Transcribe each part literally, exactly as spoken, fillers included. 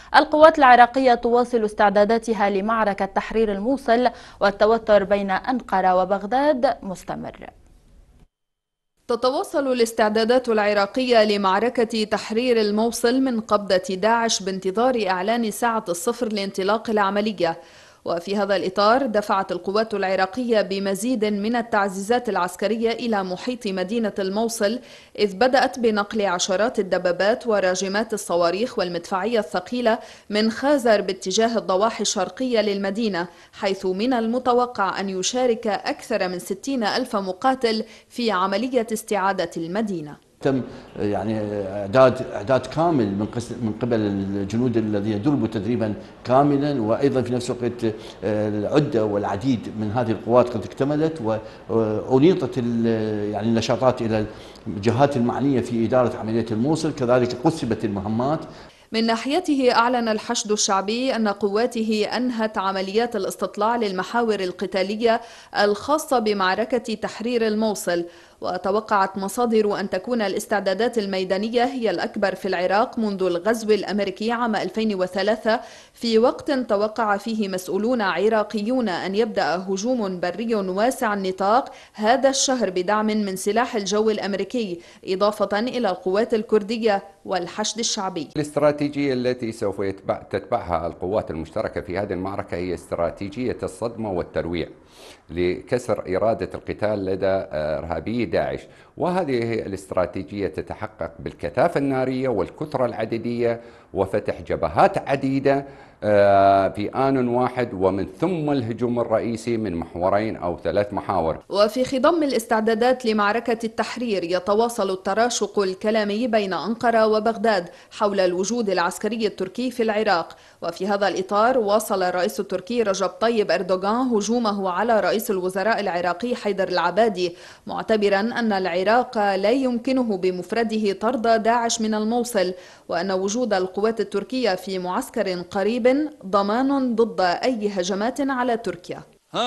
القوات العراقية تواصل استعداداتها لمعركة تحرير الموصل، والتوتر بين أنقرة وبغداد مستمر. تتواصل الاستعدادات العراقية لمعركة تحرير الموصل من قبضة داعش بانتظار إعلان ساعة الصفر لانطلاق العملية. وفي هذا الإطار دفعت القوات العراقية بمزيد من التعزيزات العسكرية إلى محيط مدينة الموصل، إذ بدأت بنقل عشرات الدبابات وراجمات الصواريخ والمدفعية الثقيلة من خازر باتجاه الضواحي الشرقية للمدينة، حيث من المتوقع أن يشارك أكثر من ستين ألف مقاتل في عملية استعادة المدينة. تم يعني اعداد اعداد كامل من من قبل الجنود الذين دربوا تدريبا كاملا، وايضا في نفس الوقت العده والعديد من هذه القوات قد اكتملت، وانيطت يعني النشاطات الى الجهات المعنيه في اداره عمليه الموصل، كذلك قسمت المهمات. من ناحيته أعلن الحشد الشعبي أن قواته أنهت عمليات الاستطلاع للمحاور القتالية الخاصة بمعركة تحرير الموصل، وتوقعت مصادر أن تكون الاستعدادات الميدانية هي الأكبر في العراق منذ الغزو الأمريكي عام ألفين وثلاثة، في وقت توقع فيه مسؤولون عراقيون أن يبدأ هجوم بري واسع النطاق هذا الشهر بدعم من سلاح الجو الأمريكي، إضافة إلى القوات الكردية والحشد الشعبي. الاستراتيجية التي سوف يتبع تتبعها القوات المشتركة في هذه المعركة هي استراتيجية الصدمة والترويع لكسر إرادة القتال لدى إرهابي داعش، وهذه هي الاستراتيجية تتحقق بالكثافة النارية والكثرة العددية وفتح جبهات عديدة في آن واحد، ومن ثم الهجوم الرئيسي من محورين أو ثلاث محاور. وفي خضم الاستعدادات لمعركة التحرير يتواصل التراشق الكلامي بين أنقرة وبغداد حول الوجود العسكري التركي في العراق. وفي هذا الإطار واصل الرئيس التركي رجب طيب أردوغان هجومه على رئيس الوزراء العراقي حيدر العبادي، معتبرا أن العراق لا يمكنه بمفرده طرد داعش من الموصل، وأن وجود القوات التركية في معسكر قريب ضمان ضد أي هجمات على تركيا.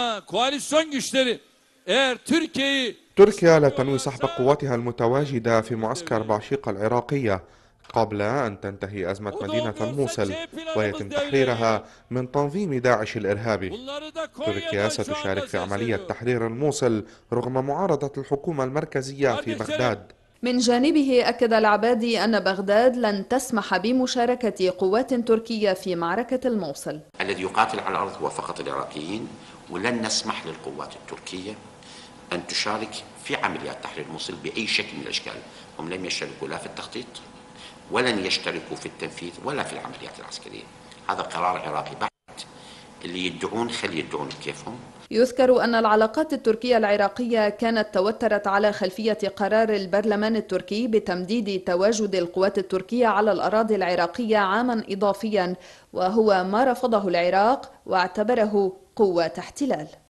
تركيا لا تنوي سحب قواتها المتواجدة في معسكر بعشيقة العراقية قبل أن تنتهي أزمة مدينة الموصل ويتم تحريرها من تنظيم داعش الإرهابي. تركيا ستشارك في عملية تحرير الموصل رغم معارضة الحكومة المركزية في بغداد. من جانبه أكد العبادي أن بغداد لن تسمح بمشاركة قوات تركية في معركة الموصل. الذي يقاتل على الأرض هو فقط العراقيين، ولن نسمح للقوات التركية أن تشارك في عمليات تحرير الموصل بأي شكل من الأشكال. هم لم يشتركوا لا في التخطيط ولن يشتركوا في التنفيذ ولا في العمليات العسكرية. هذا قرار عراقي بحت، اللي يدعون خلي يدعون بكيفهم. يذكر أن العلاقات التركية العراقية كانت توترت على خلفية قرار البرلمان التركي بتمديد تواجد القوات التركية على الأراضي العراقية عاما إضافيا، وهو ما رفضه العراق واعتبره قوة احتلال.